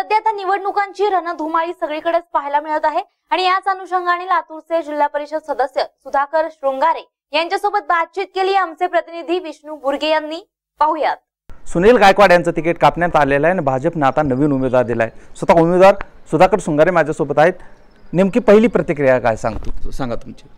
सध्या आता निवडणुकांची रणधुमाळी सगळीकडेच पाहायला मिळत आहे आणि याच अनुषंगाने लातूरचे जिल्हा परिषद सदस्य सुधाकर शृंगारे यांच्यासोबत बातचीत केली आमचे प्रतिनिधी विष्णू बुर्गे यांनी। पाहूयात। सुनील गायकवाड यांचं तिकीट कापण्यात आलेलं आहे आणि भाजपने आता नवीन उमेदवार दिलाय। स्वतः उमेदवार सुधाकर शृंगारे माझ्यासोबत आहेत। नेमकी पहिली प्रतिक्रिया काय सांगा तुमची?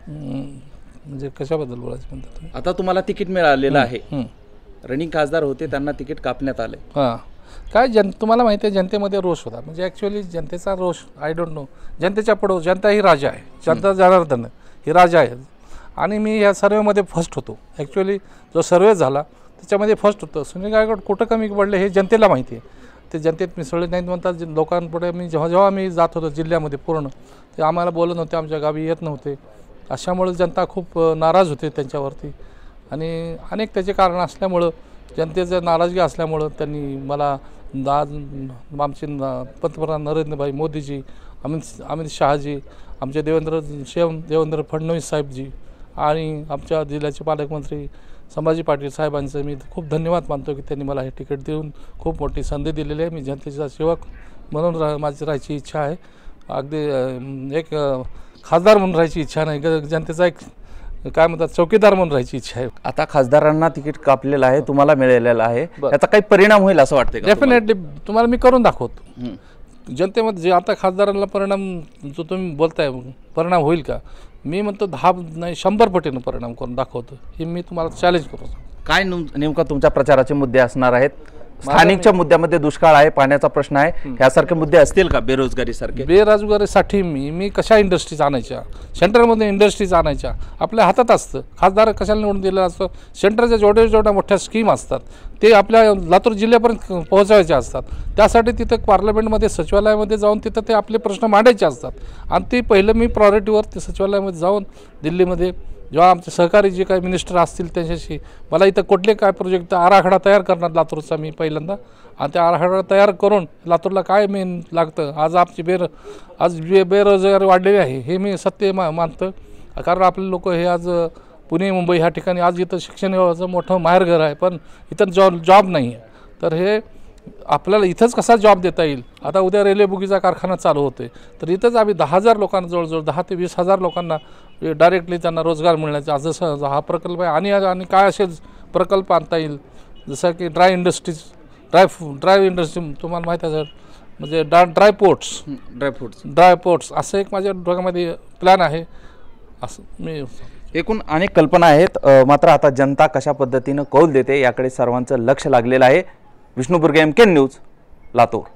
म्हणजे कशाबद्दल बोलायचं म्हणता तुम्ही? आता तुम्हाला तिकीट मिळालेलं आहे, रनिंग खासदार होते, त्यांना तिकीट कापण्यात आले। हां, काय तुम्हाला माहिती आहे जनतेमध्ये रोष होता, म्हणजे ॲक्च्युअली जनतेचा रोष आय डोंट नो, जनतेच्या पुढं जनता ही राजा आहे, जनता जनार्दन ही राजा आहे आणि मी या सर्वेमध्ये फर्स्ट होतो। ॲक्च्युअली जो सर्वे झाला त्याच्यामध्ये फर्स्ट होतं। सुनील गायकवाड कुठं कमी पडले हे जनतेला माहिती आहे, ते जनतेत मिसळले नाहीत म्हणतात। लोकांपुढे मी जेव्हा मी जात होतो जिल्ह्यामध्ये पूर्ण, ते आम्हाला बोलत नव्हते, आमच्या गावी येत नव्हते, अशामुळे जनता खूप नाराज होते त्यांच्यावरती आणि अनेक त्याचे कारण असल्यामुळं, जनतेचं नाराजगी असल्यामुळं त्यांनी मला आज आमचे पंतप्रधान नरेंद्रभाई मोदीजी, अमित शहाजी, आमचे देवेंद्र फडणवीस साहेबजी आणि आमच्या जिल्ह्याचे पालकमंत्री संभाजी पाटील साहेबांचं मी खूप धन्यवाद मानतो की त्यांनी मला हे तिकीट देऊन खूप मोठी संधी दिलेली आहे। मी जनतेचा सेवक म्हणून माझी राहायची इच्छा आहे, अगदी एक खासदार म्हणून राहायची इच्छा नाही, जनतेचा एक काय म्हणतात चौकीदार म्हणून राहायची इच्छा आहे। आता खासदारांना तिकीट कापलेलं आहे, तुम्हाला मिळालेलं आहे, याचा काही परिणाम होईल असं वाटतं? डेफिनेटली तुम्हाला मी करून दाखवतो। जनतेमध्ये जे आता खासदारांना परिणाम जो तुम्ही बोलताय परिणाम होईल का, मी म्हणतो 10 नाही 100 पटीनं परिणाम करून दाखवतो, हे मी तुम्हाला चॅलेंज करतो। काय नेमका तुमच्या प्रचाराचे मुद्दे असणार आहेत? स्थानिकच्या मुद्द्यामध्ये दुष्काळ आहे, पाण्याचा प्रश्न आहे, यासारखे मुद्दे असतील का? बेरोजगारी सारखे? बेरोजगारीसाठी मी कशा इंडस्ट्रीज आणायच्या, सेंटरमध्ये इंडस्ट्रीज आणायच्या, आपल्या हातात असतं। खासदार कशाला निवडून दिलं असतं? सेंटरच्या जेवढ्या मोठ्या स्कीम असतात ते आपल्या लातूर जिल्ह्यापर्यंत पोहोचवायचे असतात, त्यासाठी तिथं पार्लमेंटमध्ये सचिवालयामध्ये जाऊन तिथं ते आपले प्रश्न मांडायचे असतात आणि ते पहिलं मी प्रायोरिटीवर ते सचिवालयामध्ये जाऊन दिल्लीमध्ये जेव्हा आमचे सहकारी जे काही मिनिस्टर असतील त्यांच्याशी मला इथं कुठले काय प्रोजेक्ट आराखडा तयार करणार लातूरचा मी पहिल्यांदा, आणि त्या आराखडा तयार करून लातूरला काय मेन लागतं, आज आमची बेरोजगारी वाढलेली आहे हे मी सत्य मानतं। कारण आपले लोक हे आज पुणे मुंबई ह्या ठिकाणी आज इथं शिक्षण व्यवस्थेचं मोठं माहेरघर आहे, पण इथं जॉब नाही आहे, तर हे आपल्याला इथंच कसा जॉब देता येईल? आता उद्या रेल्वे बुगीचा कारखाना चालू होते, तर इथंच आम्ही 10,000 लोकांना जवळजवळ 10 ते 20,000 लोकांना डायरेक्टली त्यांना रोजगार मिळण्याचा जसं हा प्रकल्प आहे आणि काय असे प्रकल्प आणता येईल, जसं की ड्राय इंडस्ट्री तुम्हाला माहीत आहे सर, म्हणजे ड्राय पोर्ट्स असं एक माझ्या डोक्यामध्ये प्लॅन आहे। असं मी एकूण अनेक कल्पना आहेत, मात्र आता जनता कशा पद्धतीनं कौल देते याकडे सर्वांचं लक्ष लागलेलं आहे। Vishnu Burge, MK news, Latur.